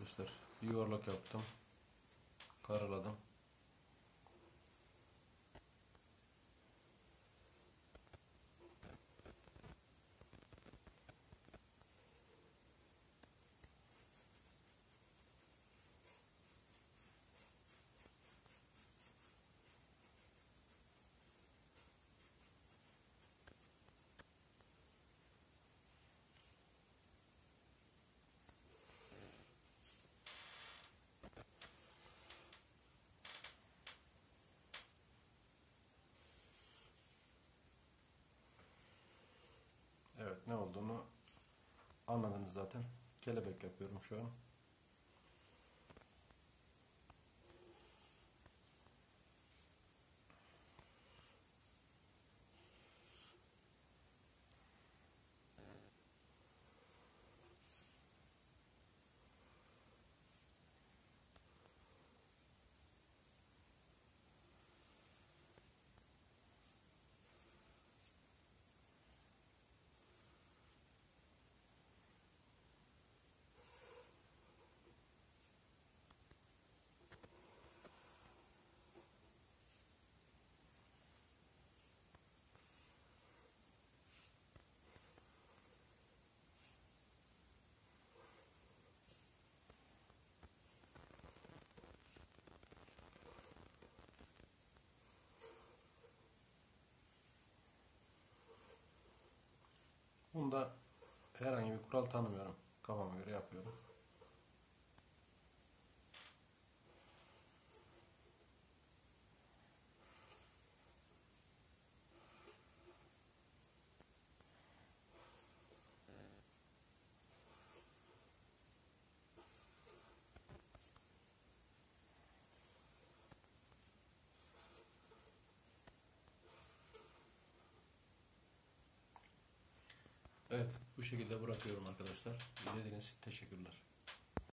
arkadaşlar. Bir yuvarlak yaptım. Karaladım. Evet, ne olduğunu anladınız zaten. Kelebek yapıyorum şu an. Bunda herhangi bir kural tanımıyorum. Kafama göre yapıyorum. Evet, bu şekilde bırakıyorum arkadaşlar. İzlediğiniz için teşekkürler.